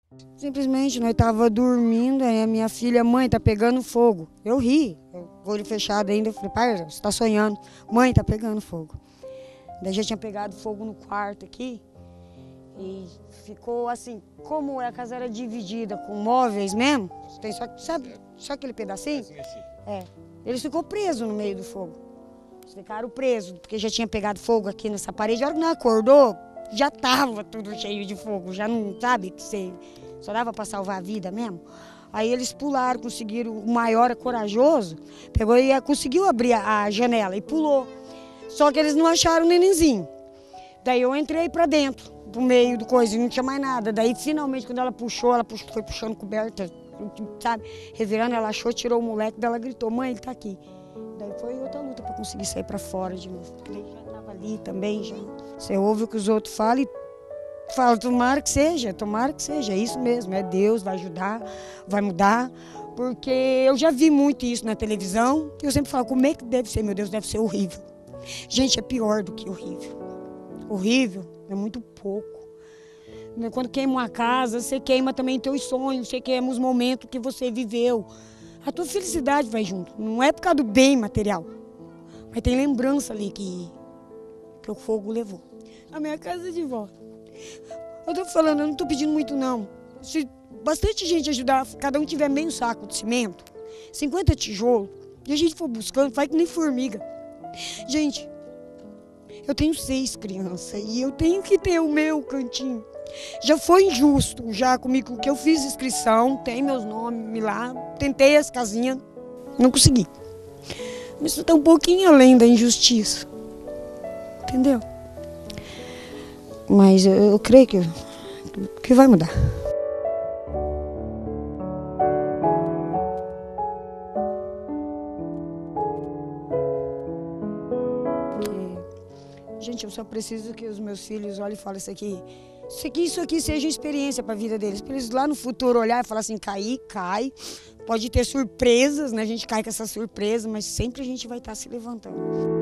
Simplesmente nós tava dormindo, aí a minha filha, mãe, tá pegando fogo. Eu ri, com o olho fechado ainda, eu falei, pai, você tá sonhando. Mãe, tá pegando fogo. Daí já tinha pegado fogo no quarto aqui. E ficou assim, como a casa era dividida com móveis mesmo, tem só, sabe, só aquele pedacinho? É, eles ficou presos no meio do fogo. Eles ficaram presos, porque já tinha pegado fogo aqui nessa parede. A hora que não acordou, já tava tudo cheio de fogo, já não, sabe, que você só dava para salvar a vida mesmo. Aí eles pularam, conseguiram, o maior é corajoso, pegou e conseguiu abrir a janela e pulou. Só que eles não acharam o nenenzinho. Daí eu entrei para dentro, pro meio do coisa, e não tinha mais nada. Daí finalmente quando ela puxou, foi puxando coberta, sabe, revirando, ela achou, tirou o moleque, daí ela gritou, mãe, ele tá aqui. Daí foi outra luta para conseguir sair para fora de novo, porque daí já tava ali também, já. Você ouve o que os outros falam e fala, tomara que seja, é isso mesmo, é Deus, vai ajudar, vai mudar, porque eu já vi muito isso na televisão, e eu sempre falo, como é que deve ser, meu Deus, deve ser horrível. Gente, é pior do que horrível. Horrível é muito pouco. Quando queima uma casa, você queima também teus sonhos, você queima os momentos que você viveu. A tua felicidade vai junto, não é por causa do bem material, mas tem lembrança ali que o fogo levou. A minha casa de volta. Eu tô falando, eu não tô pedindo muito não. Se bastante gente ajudar, cada um tiver meio saco de cimento, 50 tijolos, e a gente for buscando, faz que nem formiga. Gente, eu tenho 6 crianças e eu tenho que ter o meu cantinho. Já foi injusto, já comigo, que eu fiz inscrição, tem meus nomes lá, tentei as casinhas, não consegui. Mas isso tá um pouquinho além da injustiça, entendeu? Mas eu creio que vai mudar. Gente, eu só preciso que os meus filhos olhem e falem isso aqui seja experiência para a vida deles. Para eles lá no futuro olhar e falar assim, cai. Pode ter surpresas, né? A gente cai com essa surpresa, mas sempre a gente vai estar se levantando.